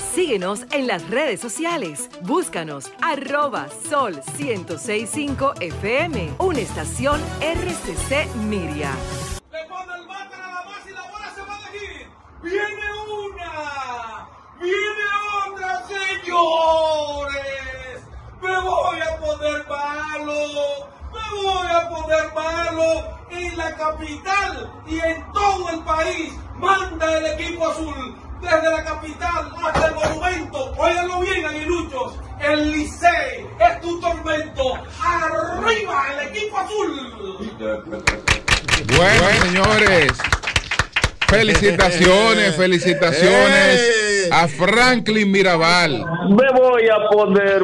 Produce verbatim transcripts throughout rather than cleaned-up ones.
Síguenos en las redes sociales. Búscanos arroba Sol ciento seis punto cinco F M, una estación R C C Miria. Le pone el bate a la base y la bola se va de aquí. ¡Viene una! ¡Viene otra, señores! ¡Me voy a poner malo! ¡Me voy a poner malo! En la capital y en todo el país manda el equipo azul. Desde la capital hasta el monumento. Óiganlo bien, aguiluchos. El Licey es tu tormento. ¡Arriba el equipo azul! Bueno, señores, felicitaciones, felicitaciones ¡Eh! a Franklin Mirabal. Me voy a poner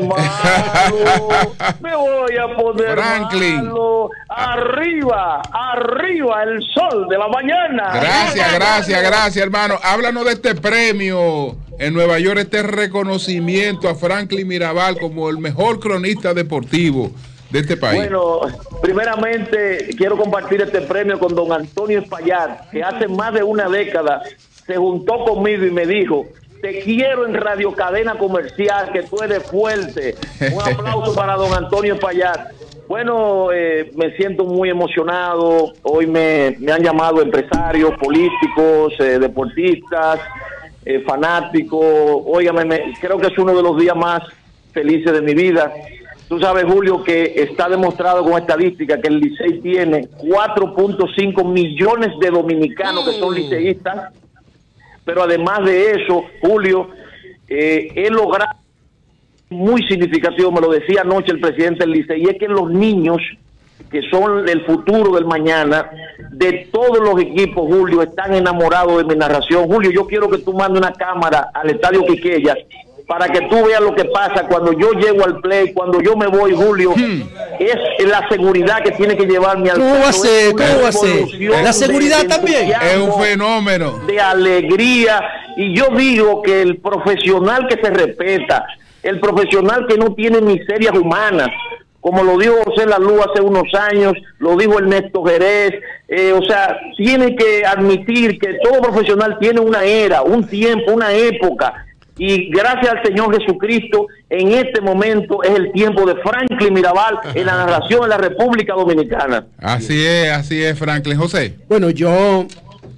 malo, me voy a poner Franklin. malo. Arriba, arriba el sol de la mañana. Gracias, gracias, gracias, hermano. Háblanos de este premio en Nueva York, este reconocimiento a Franklin Mirabal como el mejor cronista deportivo de este país. Bueno, primeramente quiero compartir este premio con don Antonio Espaillat, que hace más de una década se juntó conmigo y me dijo: te quiero en Radio Cadena Comercial, que tú eres fuerte. Un aplauso para don Antonio Espaillat. Bueno, eh, me siento muy emocionado. Hoy me, me han llamado empresarios, políticos, eh, deportistas, eh, fanáticos. Óigame, me, creo que es uno de los días más felices de mi vida. Tú sabes, Julio, que está demostrado con estadística que el Licey tiene cuatro punto cinco millones de dominicanos que son liceístas, pero además de eso, Julio, eh, he logrado muy significativo, me lo decía anoche el presidente del Licey, y es que los niños, que son el futuro del mañana, de todos los equipos, Julio, están enamorados de mi narración. Julio, yo quiero que tú mandes una cámara al Estadio Quiqueya para que tú veas lo que pasa cuando yo llego al play, cuando yo me voy, Julio. Hmm. Es la seguridad que tiene que llevarme al play. ¿Cómo va a ser? ¿Cómo va a ser? La seguridad de, también. Es un fenómeno. De alegría. Y yo digo que el profesional que se respeta, el profesional que no tiene miserias humanas, como lo dijo José Lalú hace unos años, lo dijo Ernesto Jerez, eh, o sea, tiene que admitir que todo profesional tiene una era, un tiempo, una época. Y gracias al Señor Jesucristo, en este momento es el tiempo de Franklin Mirabal en la narración en la República Dominicana. Así es, así es, Franklin. José. Bueno, yo,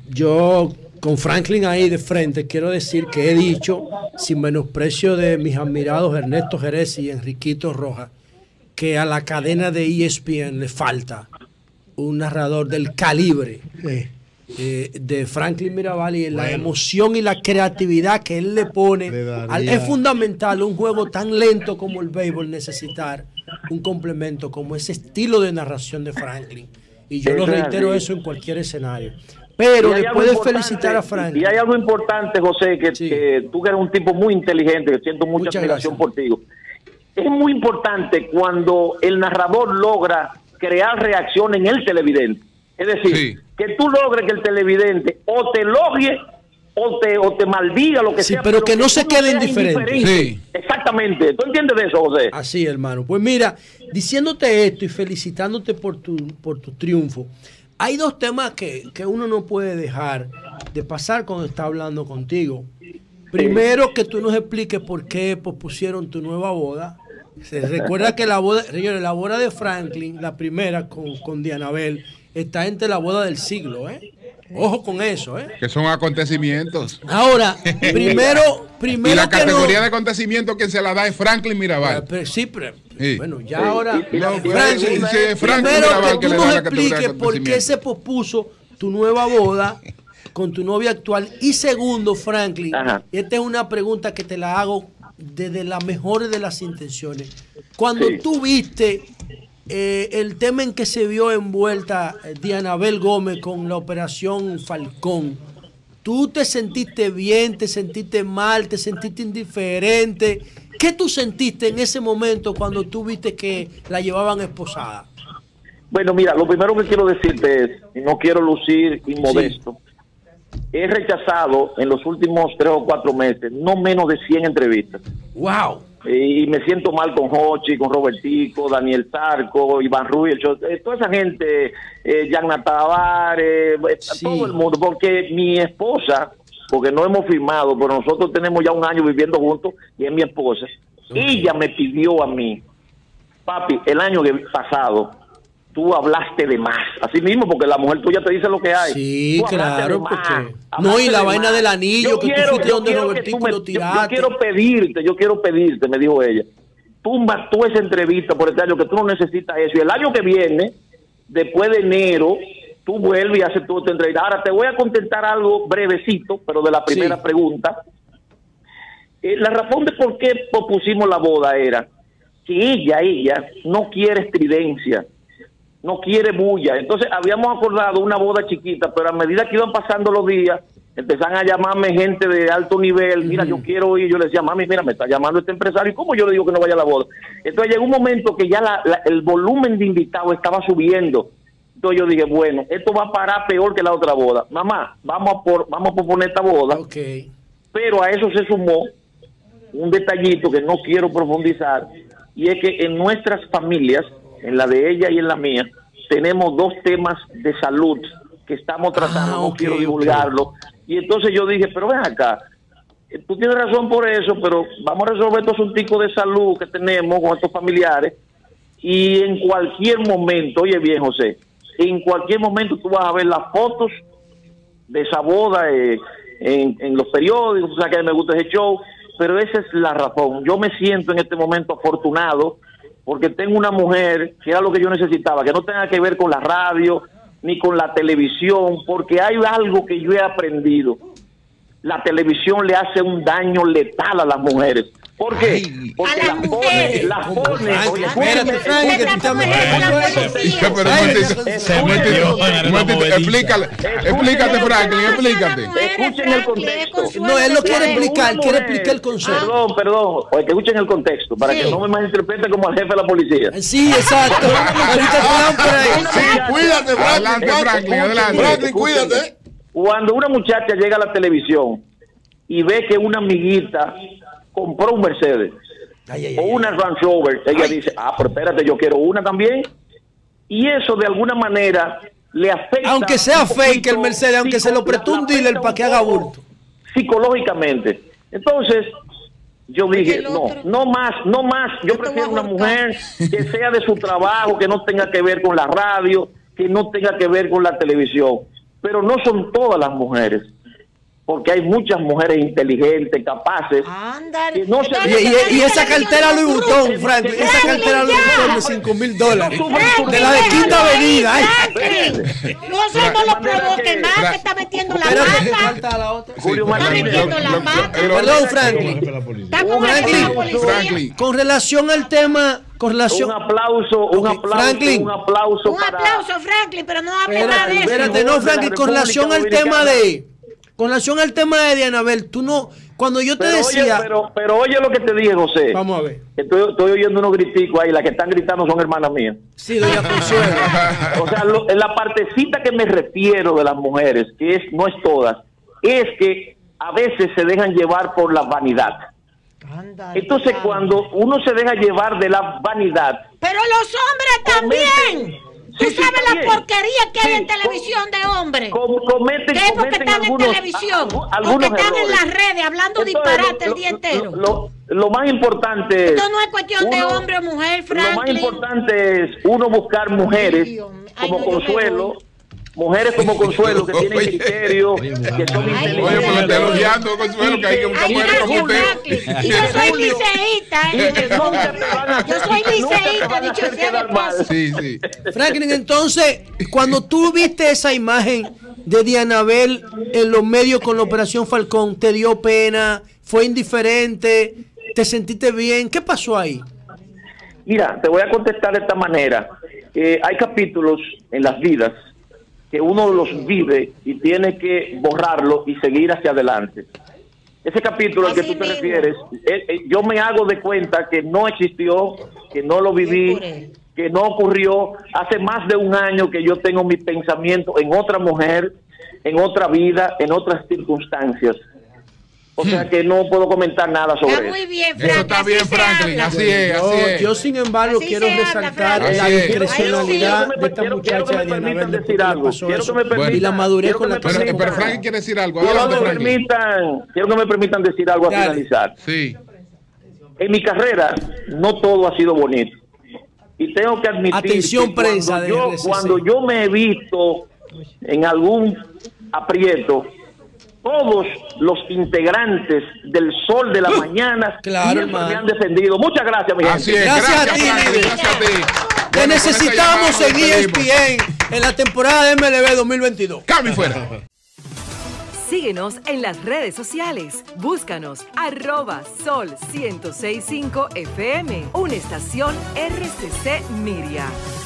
yo con Franklin ahí de frente, quiero decir que he dicho, sin menosprecio de mis admirados Ernesto Jerez y Enriquito Rojas, que a la cadena de E S P N le falta un narrador del calibre sí. Eh, de Franklin Mirabal, y la bueno. emoción y la creatividad que él le pone al, es fundamental. Un juego tan lento como el béisbol, necesitar un complemento como ese estilo de narración de Franklin, y yo lo reitero eso en cualquier escenario. Pero después de felicitar a Franklin, y hay algo importante, José, que, sí. que tú que eres un tipo muy inteligente, que siento mucha Muchas admiración gracias. por ti. Es muy importante cuando el narrador logra crear reacción en el televidente. Es decir, sí. que tú logres que el televidente o te elogie o te, o te maldiga, lo que sí, sea. Pero, pero que, que no se quede indiferente. Sí. Exactamente. ¿Tú entiendes de eso, José? Así, hermano. Pues mira, diciéndote esto y felicitándote por tu, por tu triunfo, hay dos temas que, que uno no puede dejar de pasar cuando está hablando contigo. Primero, que tú nos expliques por qué pospusieron tu nueva boda. Se recuerda que la boda, señores, la boda de Franklin, la primera con, con Dianabel, está entre la boda del siglo, ¿eh? Ojo con eso, ¿eh? Que son acontecimientos. Ahora, primero, primero y la que categoría no, de acontecimiento que se la da es Franklin Mirabal. Pero, sí, pero, sí. bueno, ya sí. ahora, no, Franklin, sí, sí, Franklin primero Mirabal que que tú le nos da la categoría expliques de por qué se pospuso tu nueva boda con tu novia actual. Y segundo, Franklin, Ajá. esta es una pregunta que te la hago desde las mejores de las intenciones. Cuando sí. tú viste eh, el tema en que se vio envuelta Dianabel Gómez con la operación Falcón, ¿tú te sentiste bien, te sentiste mal, te sentiste indiferente? ¿Qué tú sentiste en ese momento cuando tú viste que la llevaban esposada? Bueno, mira, lo primero que quiero decirte es, y no quiero lucir inmodesto, sí. he rechazado en los últimos tres o cuatro meses no menos de cien entrevistas. ¡Wow! Y me siento mal con Jochi, con Robertico, Daniel Zarco, Iván Ruiz, eh, toda esa gente, eh, Yanna Tavares, eh, sí. todo el mundo, porque mi esposa porque no hemos firmado, pero nosotros tenemos ya un año viviendo juntos y es mi esposa. Okay. Ella me pidió a mí, papi, el año pasado tú hablaste de más, así mismo, porque la mujer tuya te dice lo que hay. Sí, claro, porque... No, y la vaina del anillo, yo que quiero, tú fuiste donde Robertico me, lo tiraste. Yo, yo quiero pedirte, yo quiero pedirte, me dijo ella, tumba tú esa entrevista por este año, que tú no necesitas eso, y el año que viene, después de enero, tú vuelves y haces tu otra entrevista. Ahora te voy a contestar algo brevecito, pero de la primera sí. pregunta. Eh, la razón de por qué propusimos la boda era que ella, ella no quiere estridencia, no quiere bulla. Entonces habíamos acordado una boda chiquita, pero a medida que iban pasando los días, empezaron a llamarme gente de alto nivel. Mira, uh-huh. yo quiero ir. Yo le decía, mami, mira, me está llamando este empresario. ¿Y cómo yo le digo que no vaya a la boda? Entonces llegó un momento que ya la, la, el volumen de invitados estaba subiendo. Entonces yo dije, bueno, esto va a parar peor que la otra boda. Mamá, vamos a, por, vamos a proponer esta boda. Okay. Pero a eso se sumó un detallito que no quiero profundizar, y es que en nuestras familias, en la de ella y en la mía, tenemos dos temas de salud que estamos tratando, ah, okay, no quiero divulgarlo. Okay. Y entonces yo dije, pero ven acá, tú tienes razón por eso, pero vamos a resolver estos asuntos de salud que tenemos con estos familiares, y en cualquier momento, oye bien, José, en cualquier momento tú vas a ver las fotos de esa boda eh, en, en los periódicos. Tú sabes que a mí me gusta ese show, pero esa es la razón. Yo me siento en este momento afortunado porque tengo una mujer que era lo que yo necesitaba, que no tenga que ver con la radio ni con la televisión, porque hay algo que yo he aprendido. La televisión le hace un daño letal a las mujeres. ¿Por qué? Ay, porque las pone, las pone. Espérate, Frank, que tú estás Explícale, explícate, Franklin, explícate. Escuchen el contexto. No, él lo quiere explicar, quiere explicar el concepto. Perdón, perdón, o que escuchen el contexto, para que no me malinterpreten como al jefe de la policía. Sí, exacto. Cuídate, adelante, Franklin, adelante. Franklin, cuídate. Cuando una muchacha llega a la televisión y ve que una amiguita compró un Mercedes ay, ay, o una Range Rover, ella ay. dice, ah, pero espérate, yo quiero una también. Y eso de alguna manera le afecta. Aunque sea fake el Mercedes, aunque se lo prestó un dealer para que haga bulto. Psicológicamente. Entonces, yo dije, no, no más, no más. Yo prefiero una mujer que sea de su trabajo, que no tenga que ver con la radio, que no tenga que ver con la televisión. Pero no son todas las mujeres, porque hay muchas mujeres inteligentes, capaces. Ándale. No se... y, y, y esa cartera Louis Vuitton, Frank, esa cartera Louis Vuitton de cinco mil dólares, de la de Quinta Avenida. Ay. No, eso no lo provoque más, que está metiendo la mata. Está metiendo la mata. Perdón, Franklin. Está con Franklin, con relación al tema... Con relación... Un aplauso, un okay. aplauso, Franklin. un aplauso. Un para... aplauso, Franklin, pero no hable nada de eso. Espérate, no, Franklin, con relación al tema de... Con relación al tema de Dianabel, tú no... Cuando yo te pero decía... Oye, pero, pero oye lo que te dije, José. Vamos a ver. Estoy, estoy oyendo unos griticos ahí, las que están gritando son hermanas mías. Sí, doña Consuelo. O sea, lo, en la partecita que me refiero de las mujeres, que es no es todas, es que a veces se dejan llevar por la vanidad. Andale, Entonces andale. cuando uno se deja llevar de la vanidad... Pero los hombres también. Tú sí, sabes sí, la porquería que sí, hay en televisión de hombres. Com cometen, ¿Qué es porque están algunos, en televisión? A, porque están errores. en las redes hablando Entonces, disparate lo, el día entero. Lo, lo, lo más importante es... Esto no es cuestión uno, de hombre o mujer, Franklin. Lo más importante es uno buscar mujeres Ay, como Ay, no, Consuelo... Mujeres como Consuelo, que tienen criterio, que son inteligentes. Oye, pues te elogiando, Consuelo, que hay que buscar mujeres como usted. Y yo soy liceísta, ¿eh? Yo soy liceísta, dicho sea de paso. Sí, sí. Franklin, entonces, cuando tú viste esa imagen de Dianabel en los medios con la Operación Falcón, ¿te dio pena? ¿Fue indiferente? ¿Te sentiste bien? ¿Qué pasó ahí? Mira, te voy a contestar de esta manera. Eh, hay capítulos en las vidas que uno los vive y tiene que borrarlo y seguir hacia adelante. Ese capítulo al que tú te refieres, eh, eh, yo me hago de cuenta que no existió, que no lo viví, que no ocurrió. Hace más de un año que yo tengo mi pensamiento en otra mujer, en otra vida, en otras circunstancias. O sea que no puedo comentar nada sobre eso. Está muy bien, Franklin. Eso está bien, Franklin. Así es, así es. Yo, sin embargo, quiero resaltar la discrecionalidad de esta muchacha de Anabel de decir algo. Y la madurez con la que se Pero Franklin quiere decir algo. Quiero que, me permitan, quiero que me permitan decir algo a Dale. finalizar. Sí. En mi carrera, no todo ha sido bonito. Y tengo que admitir Atención, que prensa cuando, yo, cuando yo me he visto en algún aprieto, todos los integrantes del Sol de la Mañana claro, siempre me han defendido. Muchas gracias, mi Así gente. Es, gracias, gracias, a ti, Franklin, gracias a ti. Te bueno, necesitamos en E S P N en la temporada de M L B dos mil veintidós. Cambio fuera. Síguenos en las redes sociales. Búscanos arroba sol ciento seis punto cinco F M, una estación R C C Miria.